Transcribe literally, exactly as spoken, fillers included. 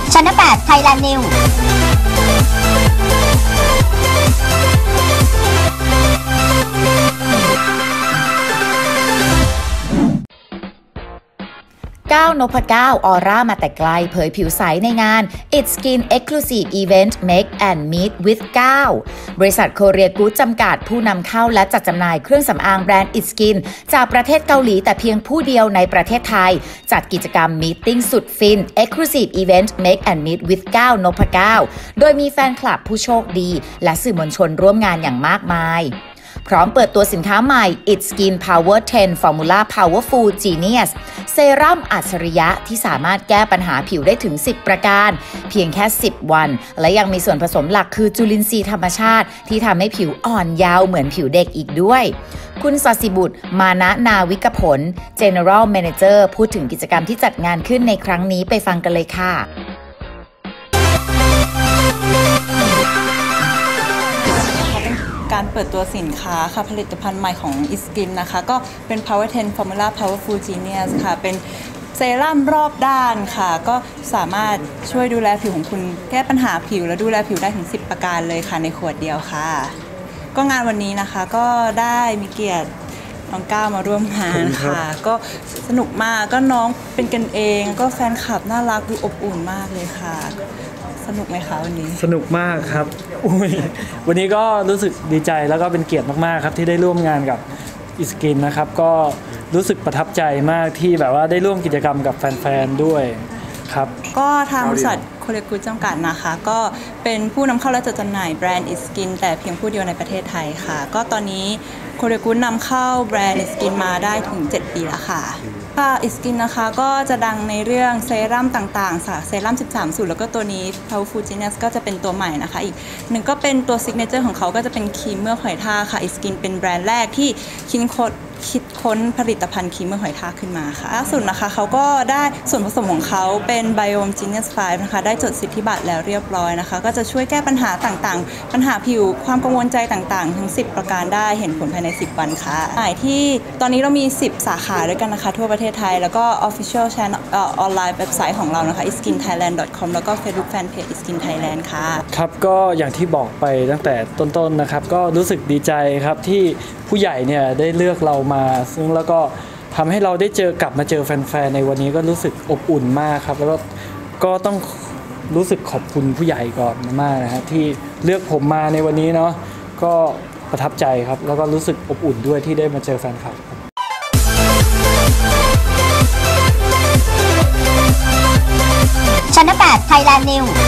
ชั้นแปดไทยแลนด์นิวก้าวนพเก้าออร่ามาแต่ไกลเผยผิวใสในงาน It's Skin Exclusive Event Make and Meet with เก้าบริษัทโคเรียกู๊ดจำกัดผู้นำเข้าและจัดจำหน่ายเครื่องสำอางแบรนด์ It's Skin จากประเทศเกาหลีแต่เพียงผู้เดียวในประเทศไทยจัดกิจกรรมมีตติ้งสุดฟิน Exclusive Event Make and Meet with เก้านพเก้าโดยมีแฟนคลับผู้โชคดีและสื่อมวลชนร่วมงานอย่างมากมายพร้อมเปิดตัวสินค้าใหม่ It's Skin Power เท็น Formula Powerful Genius เซรั่มอัจฉริยะที่สามารถแก้ปัญหาผิวได้ถึงสิบประการเพียงแค่สิบวันและยังมีส่วนผสมหลักคือจุลินทรีย์ธรรมชาติที่ทำให้ผิวอ่อนเยาว์เหมือนผิวเด็กอีกด้วยคุณสศิบุตรมานะนาวิกผล General Manager พูดถึงกิจกรรมที่จัดงานขึ้นในครั้งนี้ไปฟังกันเลยค่ะการเปิดตัวสินค้าค่ะผลิตภัณฑ์ใหม่ของ It's Skin นะคะก็เป็น Power เท็น Formula Powerful Genius ค่ะเป็นเซรั่มรอบด้านค่ะก็สามารถช่วยดูแลผิวของคุณแก้ปัญหาผิวและดูแลผิวได้ถึงสิบประการเลยค่ะในขวดเดียวค่ะก็งานวันนี้นะคะก็ได้มีเกียรติน้องก้าวมาร่วมงานค่ะก็สนุกมากก็น้องเป็นกันเองก็แฟนคลับน่ารักดูอบอุ่นมากเลยค่ะสนุกไหมคะวันนี้สนุกมากครับอุ้ยวันนี้ก็รู้สึกดีใจแล้วก็เป็นเกียรติมากๆครับที่ได้ร่วมงานกับ It's Skin นะครับก็รู้สึกประทับใจมากที่แบบว่าได้ร่วมกิจกรรมกับแฟนๆด้วยครับก็ทางบริษัทโคเรียกู๊ดจำกัดนะคะก็เป็นผู้นำเข้าและจัดจำหน่ายแบรนด์ It's Skin แต่เพียงผู้เดียวในประเทศไทยค่ะก็ตอนนี้โคเรียกู๊ดนำเข้าแบรนด์ It's Skin มาได้ถึงเจ็ดปีแล้วค่ะค่ะ It's Skin นะคะก็จะดังในเรื่องเซรั่มต่างๆค่ะเซรั่มสิบสามสูตรแล้วก็ตัวนี้ Powerful Genius ก็จะเป็นตัวใหม่นะคะอีกหนึ่งก็เป็นตัวซิกเนเจอร์ของเขาก็จะเป็นครีมเมือกหอยทากค่ะ It's Skin เป็นแบรนด์แรกที่คิดค้นคิดค้นผลิตภัณฑ์ครีมเมือกหอยทากขึ้นมาค่ะล่าสุดนะคะเขาก็ได้ส่วนผสมของเขาเป็น Biome Genius ไฟว์ นะคะได้จดสิทธิบัตรแล้วเรียบร้อยนะคะก็จะช่วยแก้ปัญหาต่างๆปัญหาผิวความกังวลใจต่างๆทั้งสิบประการได้เห็นผลภายในสิบวันค่ะหมายที่ตอนนี้เรามีสิบสาขาด้วยกันนะคะทั่วประเทศไทยแล้วก็ Official Channel ออนไลน์เว็บไซต์ของเรานะคะ อี สกินไทยแลนด์ ดอท คอม แล้วก็ Facebook Fanpage อี สกินไทยแลนด์ ค่ะครับก็อย่างที่บอกไปตั้งแต่ต้นๆนะครับก็รู้สึกดีใจครับที่ผู้ใหญ่เนี่ยได้เลือกเรามาซึ่งแล้วก็ทำให้เราได้เจอกลับมาเจอแฟนๆในวันนี้ก็รู้สึกอบอุ่นมากครับแล้วก็ก็ต้องรู้สึกขอบคุณผู้ใหญ่ก่อนมากนะฮะที่เลือกผมมาในวันนี้เนาะก็ประทับใจครับแล้วก็รู้สึกอบอุ่นด้วยที่ได้มาเจอแฟนคลับชั้นแปดไทยแลนด์นิว